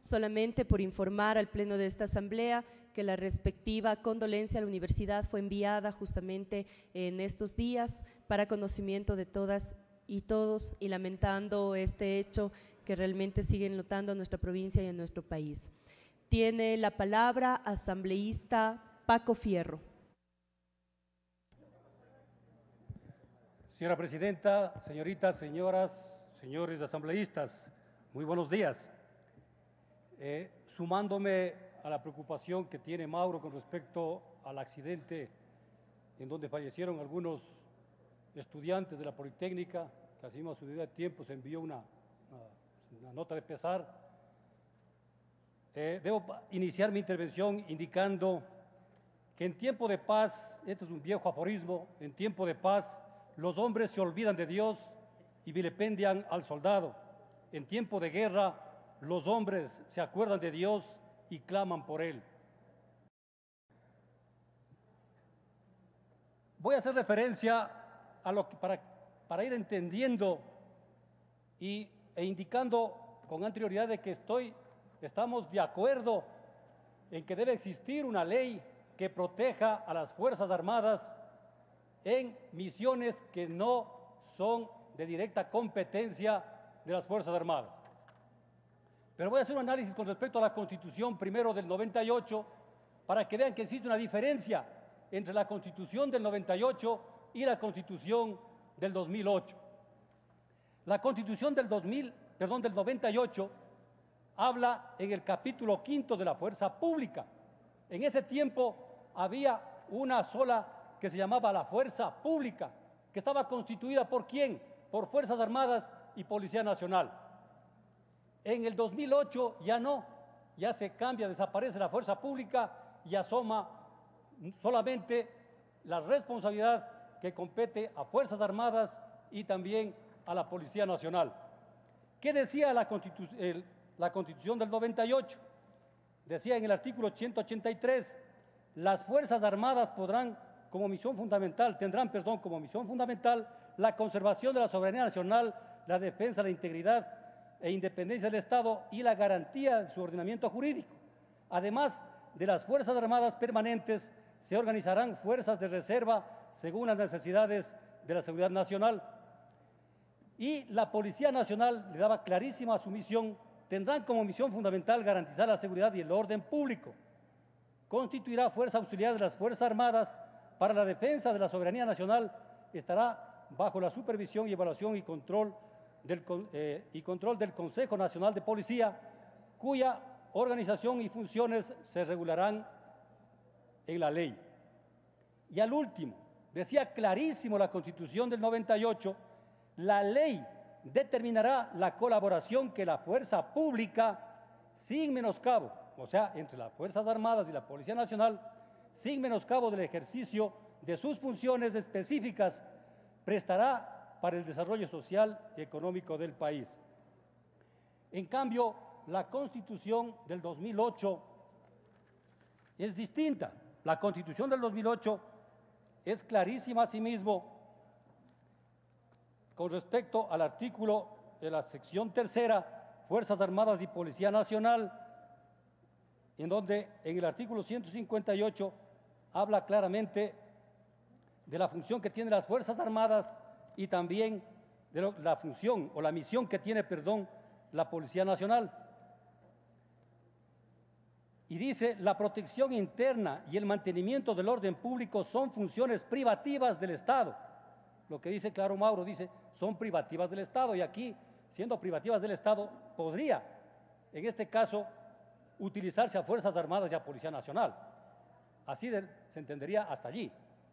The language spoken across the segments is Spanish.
solamente por informar al Pleno de esta Asamblea que la respectiva condolencia a la universidad fue enviada justamente en estos días para conocimiento de todas y todos, y lamentando este hecho que realmente sigue enlutando a nuestra provincia y a nuestro país. Tiene la palabra asambleísta Paco Fierro. Señora Presidenta, señoritas, señoras, señores asambleístas, muy buenos días. Sumándome a la preocupación que tiene Mauro con respecto al accidente en donde fallecieron algunos estudiantes de la Politécnica, que así a su debida tiempo se envió una nota de pesar. Debo iniciar mi intervención indicando que en tiempo de paz, este es un viejo aforismo, en tiempo de paz los hombres se olvidan de Dios y vilipendian al soldado. En tiempo de guerra los hombres se acuerdan de Dios y claman por Él. Voy a hacer referencia a lo que para ir entendiendo e indicando con anterioridad de que estamos de acuerdo en que debe existir una ley que proteja a las Fuerzas Armadas en misiones que no son de directa competencia de las Fuerzas Armadas. Pero voy a hacer un análisis con respecto a la Constitución primero del 98 para que vean que existe una diferencia entre la Constitución del 98 y la Constitución del 2008. La Constitución del 98 habla en el capítulo 5 de la fuerza pública. En ese tiempo había una sola que se llamaba la Fuerza Pública, que estaba constituida ¿por quién? Por Fuerzas Armadas y Policía Nacional. En el 2008 ya no, ya se cambia, desaparece la Fuerza Pública y asoma solamente la responsabilidad que compete a Fuerzas Armadas y también a la Policía Nacional. ¿Qué decía la Constitución del 98? Decía en el artículo 183, las Fuerzas Armadas tendrán como misión fundamental la conservación de la soberanía nacional, la defensa de la integridad e independencia del Estado y la garantía de su ordenamiento jurídico. Además de las Fuerzas Armadas permanentes, se organizarán fuerzas de reserva según las necesidades de la seguridad nacional. Y la Policía Nacional le daba clarísima su misión, tendrán como misión fundamental garantizar la seguridad y el orden público. Constituirá fuerza auxiliar de las Fuerzas Armadas para la defensa de la soberanía nacional, estará bajo la supervisión y evaluación y control del Consejo Nacional de Policía, cuya organización y funciones se regularán en la ley. Y al último, decía clarísimo la Constitución del 98, la ley determinará la colaboración que la fuerza pública, sin menoscabo, o sea, entre las Fuerzas Armadas y la Policía Nacional, sin menoscabo del ejercicio de sus funciones específicas, prestará para el desarrollo social y económico del país. En cambio, la Constitución del 2008 es distinta. La Constitución del 2008 es clarísima asimismo con respecto al artículo de la sección tercera, Fuerzas Armadas y Policía Nacional, en donde en el artículo 158 habla claramente de la función que tienen las Fuerzas Armadas y también de la función o la misión que tiene, la Policía Nacional. Y dice, la protección interna y el mantenimiento del orden público son funciones privativas del Estado. Lo que dice claro Mauro, dice, son privativas del Estado, y aquí, siendo privativas del Estado, podría, en este caso, utilizarse a Fuerzas Armadas y a Policía Nacional. Así se entendería hasta allí.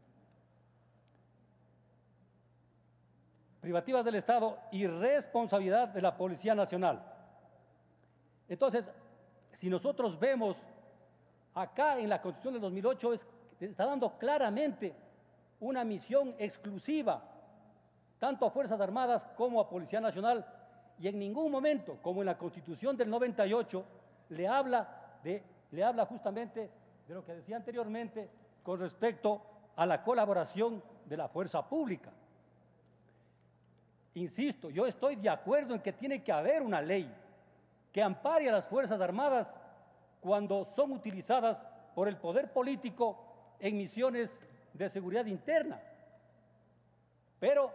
Privativas del Estado y responsabilidad de la Policía Nacional. Entonces, si nosotros vemos acá en la Constitución del 2008, está dando claramente una misión exclusiva, tanto a Fuerzas Armadas como a Policía Nacional, y en ningún momento, como en la Constitución del 98, le habla justamente de lo que decía anteriormente con respecto a la colaboración de la fuerza pública. Insisto, yo estoy de acuerdo en que tiene que haber una ley, que ampare a las Fuerzas Armadas cuando son utilizadas por el poder político en misiones de seguridad interna. Pero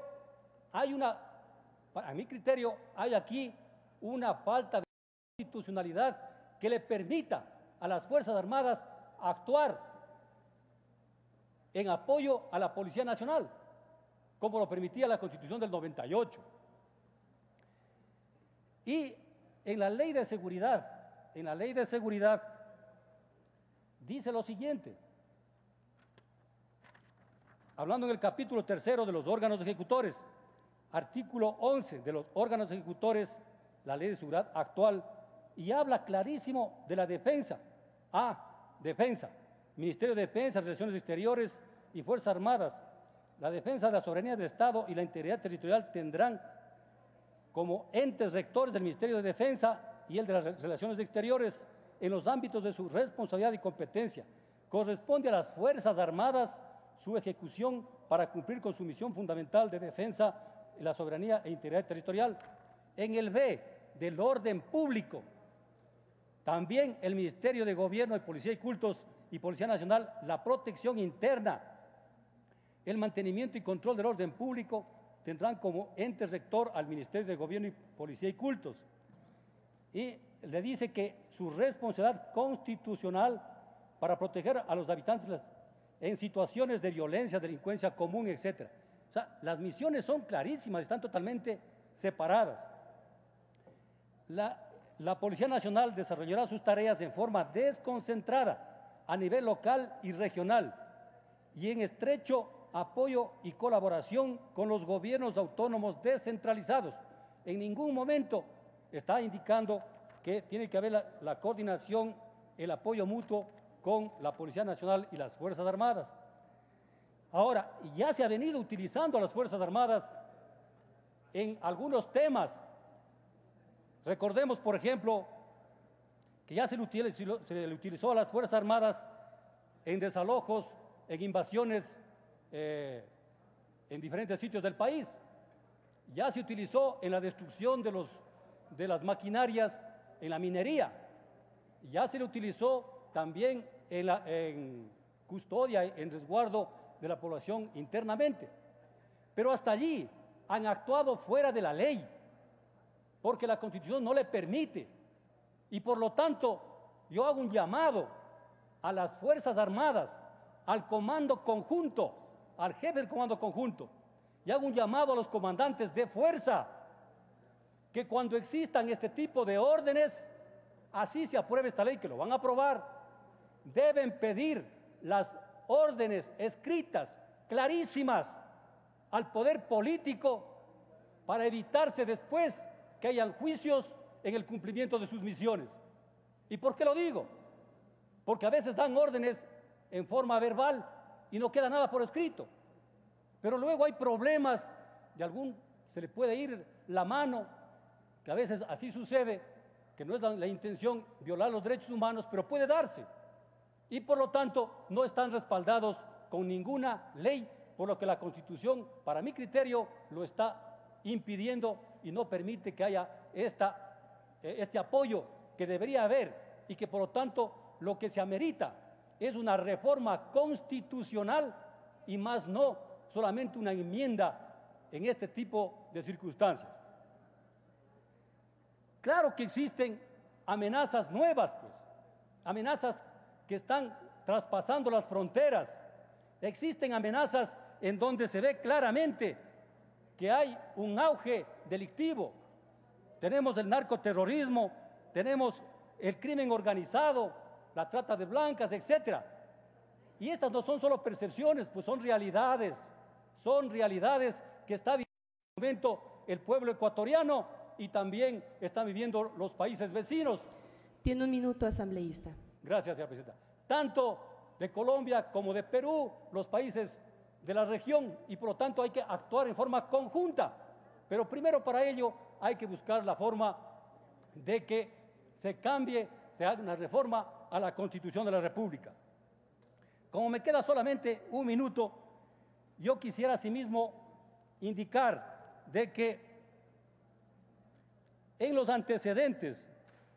a mi criterio, hay aquí una falta de institucionalidad que le permita a las Fuerzas Armadas actuar en apoyo a la Policía Nacional, como lo permitía la Constitución del 98. Y en la Ley de Seguridad, dice lo siguiente, hablando en el capítulo 3 de los órganos ejecutores, artículo 11 de los órganos ejecutores, la Ley de Seguridad actual, y habla clarísimo de la defensa. Defensa, Ministerio de Defensa, Relaciones Exteriores y Fuerzas Armadas. La defensa de la soberanía del Estado y la integridad territorial tendrán como entes rectores del Ministerio de Defensa y el de las Relaciones Exteriores en los ámbitos de su responsabilidad y competencia. Corresponde a las Fuerzas Armadas su ejecución para cumplir con su misión fundamental de defensa de la soberanía e integridad territorial. En el B, del orden público, también el Ministerio de Gobierno de Policía y Cultos y Policía Nacional, la protección interna, el mantenimiento y control del orden público tendrán como ente rector al Ministerio de Gobierno y Policía y Cultos. Y le dice que su responsabilidad constitucional para proteger a los habitantes en situaciones de violencia, delincuencia común, etc. O sea, las misiones son clarísimas, están totalmente separadas. La Policía Nacional desarrollará sus tareas en forma desconcentrada a nivel local y regional y en estrecho apoyo y colaboración con los gobiernos autónomos descentralizados. En ningún momento está indicando que tiene que haber la coordinación, el apoyo mutuo con la Policía Nacional y las Fuerzas Armadas. Ahora, ya se ha venido utilizando a las Fuerzas Armadas en algunos temas. Recordemos, por ejemplo, que ya se le utilizó a las Fuerzas Armadas en desalojos, en invasiones en diferentes sitios del país. Ya se utilizó en la destrucción de las maquinarias en la minería. Ya se le utilizó también en custodia, en resguardo de la población internamente. Pero hasta allí han actuado fuera de la ley, porque la Constitución no le permite. Y por lo tanto, yo hago un llamado a las Fuerzas Armadas, al Comando Conjunto, al jefe del Comando Conjunto, y hago un llamado a los comandantes de fuerza, que cuando existan este tipo de órdenes, así se apruebe esta ley, que lo van a aprobar, deben pedir las órdenes escritas, clarísimas, al poder político, para evitarse después que hayan juicios en el cumplimiento de sus misiones. ¿Y por qué lo digo? Porque a veces dan órdenes en forma verbal y no queda nada por escrito. Pero luego hay problemas, se le puede ir la mano, que a veces así sucede, que no es la intención violar los derechos humanos, pero puede darse. Y por lo tanto no están respaldados con ninguna ley, por lo que la Constitución, para mi criterio, lo está impidiendo y no permite que haya este apoyo que debería haber y que por lo tanto lo que se amerita es una reforma constitucional y más no solamente una enmienda en este tipo de circunstancias. Claro que existen amenazas nuevas, pues, amenazas que están traspasando las fronteras. Existen amenazas en donde se ve claramente que hay un auge delictivo. Tenemos el narcoterrorismo, tenemos el crimen organizado, la trata de blancas, etc. Y estas no son solo percepciones, pues son realidades que está viviendo en este momento el pueblo ecuatoriano y también están viviendo los países vecinos. Tiene un minuto, asambleísta. Gracias, señora presidenta. Tanto de Colombia como de Perú, los países de la región, y por lo tanto hay que actuar en forma conjunta. Pero primero para ello hay que buscar la forma de que se haga una reforma a la Constitución de la República. Como me queda solamente un minuto, yo quisiera asimismo indicar de que en los antecedentes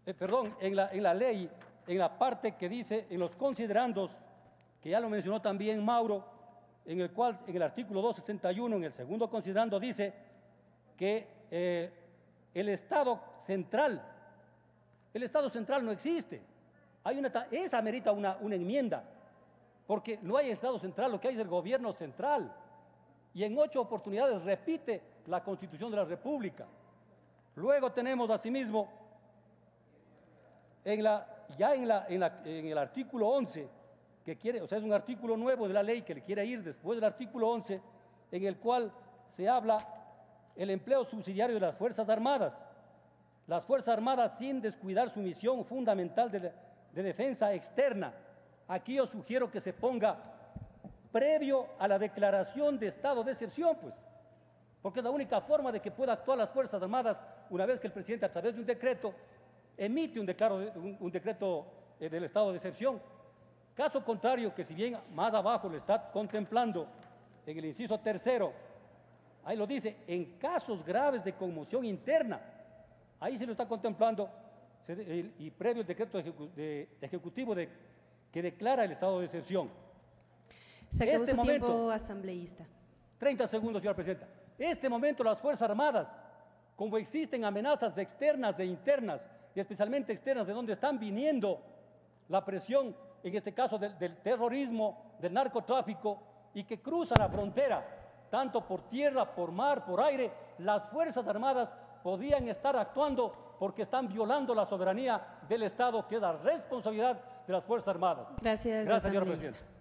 en la ley, en la parte que dice, en los considerandos, que ya lo mencionó también Mauro, en el cual, en el artículo 261, en el segundo considerando, dice que el Estado central no existe. Esa amerita una enmienda, porque no hay Estado central, lo que hay es el gobierno central. Y en 8 oportunidades repite la Constitución de la República. Luego tenemos asimismo, en el artículo 11, que quiere, o sea, es un artículo nuevo de la ley que le quiere ir después del artículo 11, en el cual se habla el empleo subsidiario de las Fuerzas Armadas. Las Fuerzas Armadas sin descuidar su misión fundamental de defensa externa. Aquí yo sugiero que se ponga previo a la declaración de estado de excepción, pues, porque es la única forma de que pueda actuar las Fuerzas Armadas una vez que el presidente, a través de un decreto, emite un decreto del estado de excepción. Caso contrario, que si bien más abajo lo está contemplando en el inciso 3, ahí lo dice, en casos graves de conmoción interna, ahí se lo está contemplando y previo el decreto ejecutivo que declara el estado de excepción. Se acabó su tiempo, asambleísta. 30 segundos, señora presidenta. Este momento las Fuerzas Armadas, como existen amenazas externas e internas, y especialmente externas, de donde están viniendo la presión, en este caso del terrorismo, del narcotráfico, y que cruzan la frontera, tanto por tierra, por mar, por aire, las Fuerzas Armadas podrían estar actuando porque están violando la soberanía del Estado, que es la responsabilidad de las Fuerzas Armadas. Gracias, señora presidenta.